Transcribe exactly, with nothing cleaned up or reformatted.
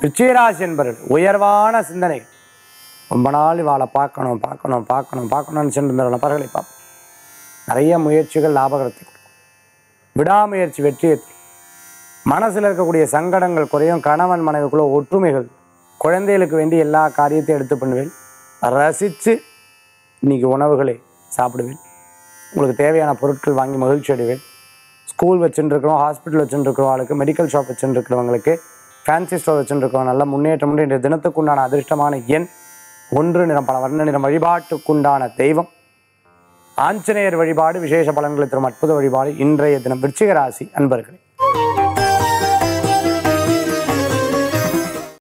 விருச்சிகராசி என்பவர்கள் உயர்வான சிந்தனை. ரொம்ப நாள் இவாளை பார்க்கணும் பார்க்கணும் பார்க்கணும் பார்க்கணும்னு சென்று நபர்களை பார்ப்போம். நிறைய முயற்சிகள் லாபகரத்தை கொடுக்கும். விடாமுயற்சி வெற்றியை தரும். மனசில் இருக்கக்கூடிய சங்கடங்கள் குறையும். கணவன் மனைவிக்குள்ள ஒற்றுமைகள், குழந்தைகளுக்கு வேண்டி எல்லா காரியத்தையும் எடுத்து பண்ணுவேன். ரசித்து இன்னைக்கு உணவுகளை சாப்பிடுவேன். உங்களுக்கு தேவையான பொருட்கள் வாங்கி மகிழ்ச்சி அடைவேன். ஸ்கூல் வச்சுருக்கிறோம், ஹாஸ்பிட்டல் வச்சுருக்கிறவங்களுக்கு, மெடிக்கல் ஷாப் வச்சுருக்கிறவங்களுக்கு, ஃபேன்சி ஸ்டோர் வச்சுருக்கிறவங்க நல்ல முன்னேற்றம் உண்டு. இன்றைய தினத்துக்குண்டான அதிர்ஷ்டமான எண் ஒன்று, நிறம் பல வர்ண நிறம். வழிபாட்டுக்குண்டான தெய்வம் ஆஞ்சநேயர் வழிபாடு விசேஷ பலன்களை தரும் அற்புத வழிபாடு. இன்றைய தினம் விருச்சிக ராசி அன்பர்களே.